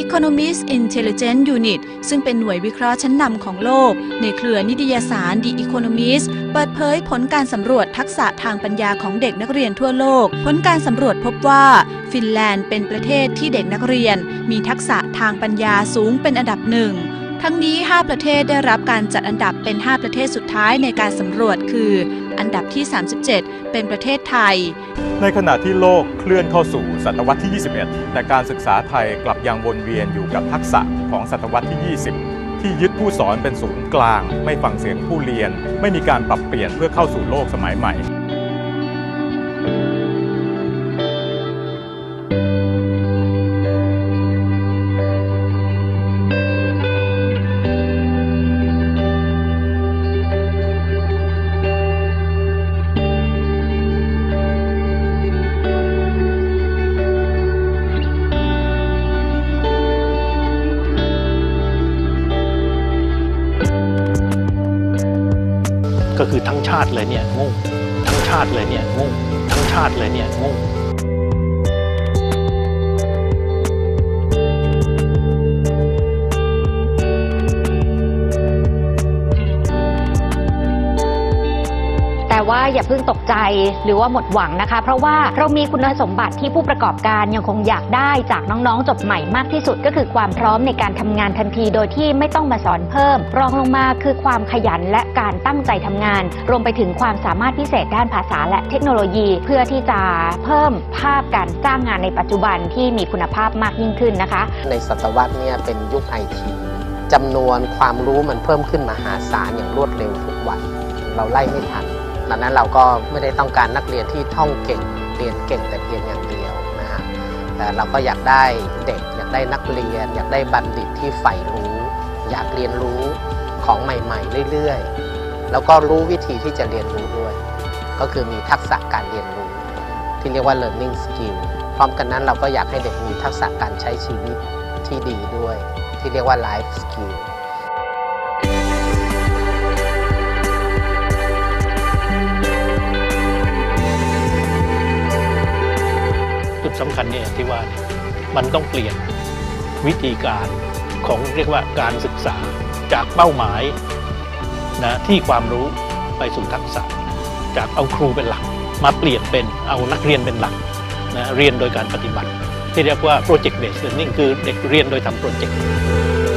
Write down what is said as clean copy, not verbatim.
Economist Intelligence Unit ซึ่งเป็นหน่วยวิเคราะห์ชั้นนำของโลกในเครือนิตยสาร The Economist เปิดเผยผลการสำรวจทักษะทางปัญญาของเด็กนักเรียนทั่วโลกผลการสำรวจพบว่าฟินแลนด์เป็นประเทศที่เด็กนักเรียนมีทักษะทางปัญญาสูงเป็นอันดับหนึ่งทั้งนี้5ประเทศได้รับการจัดอันดับเป็น5ประเทศสุดท้ายในการสำรวจคืออันดับที่37เป็นประเทศไทยในขณะที่โลกเคลื่อนเข้าสู่ศตวรรษที่ 21 แต่การศึกษาไทยกลับยังวนเวียนอยู่กับทักษะของศตวรรษที่ 20 ที่ยึดผู้สอนเป็นศูนย์กลางไม่ฟังเสียงผู้เรียนไม่มีการปรับเปลี่ยนเพื่อเข้าสู่โลกสมัยใหม่ก็คือทั้งชาติเลยเนี่ยงงทั้งชาติเลยเนี่ยงงทั้งชาติเลยเนี่ยงงแต่ว่าอย่าเพิ่งตกใจหรือว่าหมดหวังนะคะเพราะว่าเรามีคุณสมบัติที่ผู้ประกอบการยังคงอยากได้จากน้องๆจบใหม่มากที่สุดก็คือความพร้อมในการทำงานทันทีโดยที่ไม่ต้องมาสอนเพิ่มรองลงมาคือความขยันและการตั้งใจทำงานรวมไปถึงความสามารถพิเศษด้านภาษาและเทคโนโลยีเพื่อที่จะเพิ่มภาพการจ้างงานในปัจจุบันที่มีคุณภาพมากยิ่งขึ้นนะคะในศตวรรษนี้เป็นยุคไอทีจำนวนความรู้มันเพิ่มขึ้นมหาศาลอย่างรวดเร็วทุกวันเราไล่ไม่ทันดังนั้นเราก็ไม่ได้ต้องการนักเรียนที่ท่องเก่งเรียนเก่งแต่เพียงอย่างเดียวนะฮะแต่เราก็อยากได้เด็กอยากได้นักเรียนอยากได้บัณฑิตที่ใฝ่รู้อยากเรียนรู้ของใหม่ๆเรื่อยๆแล้วก็รู้วิธีที่จะเรียนรู้ด้วยก็คือมีทักษะการเรียนรู้ที่เรียกว่า learning skill พร้อมกันนั้นเราก็อยากให้เด็กมีทักษะการใช้ชีวิตที่ดีด้วยที่เรียกว่า life skill จุดสำคัญเนี่ยที่ว่ามันต้องเปลี่ยนวิธีการของเรียกว่าการศึกษาจากเป้าหมายนะที่ความรู้ไปสู่ทักษะจากเอาครูเป็นหลักมาเปลี่ยนเป็นเอานักเรียนเป็นหลักนะเรียนโดยการปฏิบัติที่เรียกว่า project based learning คือเด็กเรียนโดยทำโปรเจกต์